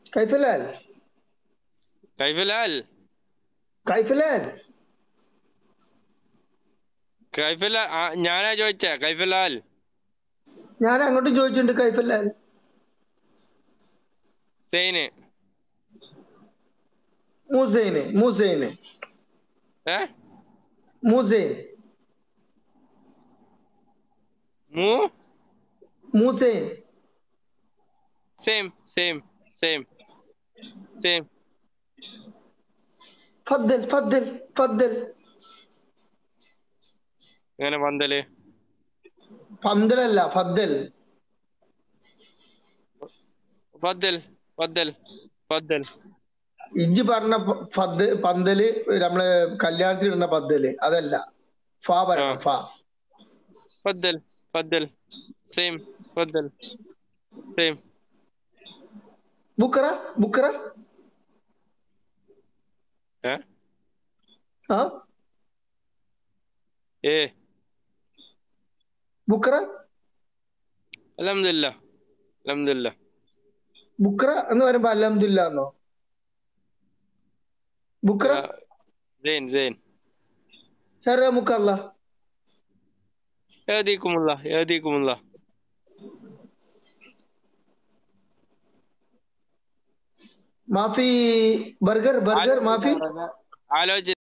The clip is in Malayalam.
كيف الحال؟ كيف الحال؟ كيف الحال؟ كيف الحال? ഞാനാ ചോദിച്ചേ كيف الحال? ഞാൻ അങ്ങോട്ട് ചോദിച്ചിട്ടുണ്ട് كيف الحال? സൈന്. مو زينة مو زينة مو زين മൂ مو زين സെയിം സെയിം സെയിം സെയിം. فضل فضل فضل എങ്ങനെ പന്തല്? പന്തലല്ല ഫദ്ദൽ ഫദ്ദൽ ഫദ്ദൽ ഫദ്ദൽ. ഇജ്ജ് പറഞ്ഞ പന്തല് നമ്മള് കല്യാണത്തിന് ഇടുന്ന പന്തല് അതല്ല ഫാ പറയണം ഫാ. ഫദ്ദൽ ഫദ്ദൽ സെയിം ഫദ്ദൽ സെയിം. ബുക്കറ ബുക്കറ ആ ايه ബുക്കറ الحمد لله الحمد لله. ബുക്കറ എന്ന് പറയുമ്പോ അൽഹംദുലില്ലാ എന്നോ? ബുക്കറ زين زين. يرحمك الله. يهديكم الله يهديكم الله. മാഫി ബർഗർ ബർഗർ മാഫി ആലോചന